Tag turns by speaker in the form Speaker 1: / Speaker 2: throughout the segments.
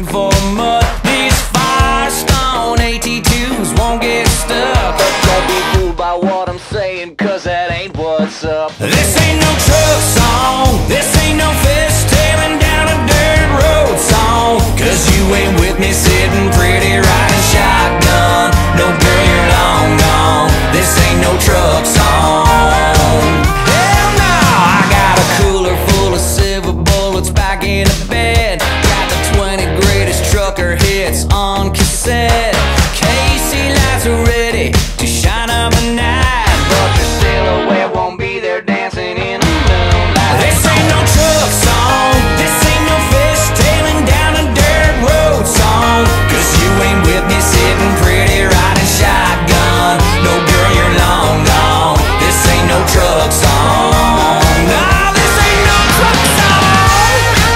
Speaker 1: for mud. These Firestone AT2s won't get stuck.
Speaker 2: But don't be fooled by what I'm saying, cause that ain't what's up.
Speaker 1: This ain't no truck song, this ain't no fishtailing down a dirt road song. Cause you ain't with me sitting pretty riding shotgun. No girl, you're long gone. This ain't no truck song. Hell no, I got a cooler full of silver bullets back in the bed. Got the 20 greatest trucker hits on cassette. Casey lights are ready to shine up a night,
Speaker 2: But your silhouette won't be there dancing in the moonlight.
Speaker 1: this ain't no truck song, this ain't no fishtailing down a dirt road song. Cause you ain't with me sitting pretty riding shotgun. No girl, you're long gone. This ain't no truck song. Nah, this ain't no truck song.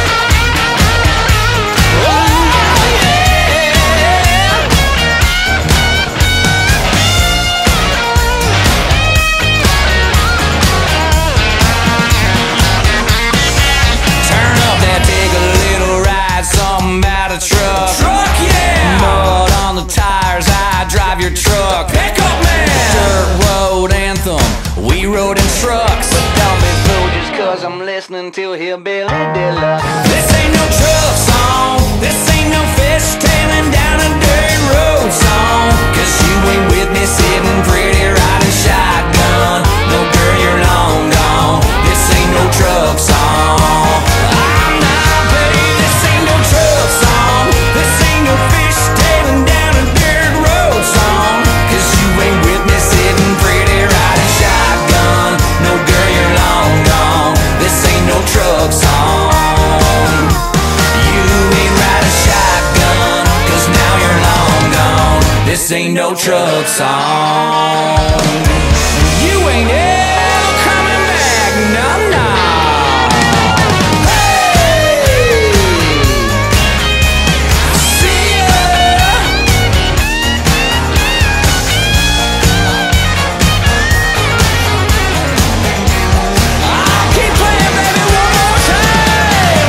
Speaker 1: Oh yeah. Turn up that, take a little ride, something about a truck. Truck, yeah! Mud on the tires, I drive your truck. Pick up, man! Dirt road anthem, we rode in trucks.
Speaker 2: Don't be fooled just cause I'm listening to Hillbilly Deluxe.
Speaker 1: This ain't no truck song, this ain't no fishtailing down a dirt road song. Cause you ain't with me sitting pretty riding shotgun. No girl, you're long gone. This ain't no truck song. I'm not, babe, this ain't no truck song. This ain't no fishtailing down a dirt road song. Cause you ain't with me sitting pretty riding shotgun. No girl, you're long gone. This ain't no truck song. You ain't riding shotgun, cause now you're long gone. This ain't no truck song. You ain't ever coming back, no, no. Hey! See ya! I'll keep playing, baby, one more time.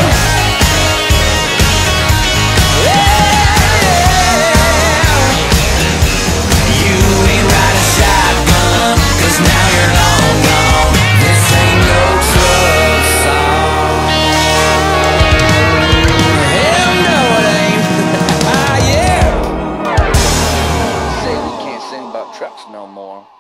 Speaker 1: You ain't riding shotgun, cause now you're long gone. This ain't no truck song. Hell no, it ain't. Ah, yeah.
Speaker 2: Say we can't sing about trucks no more.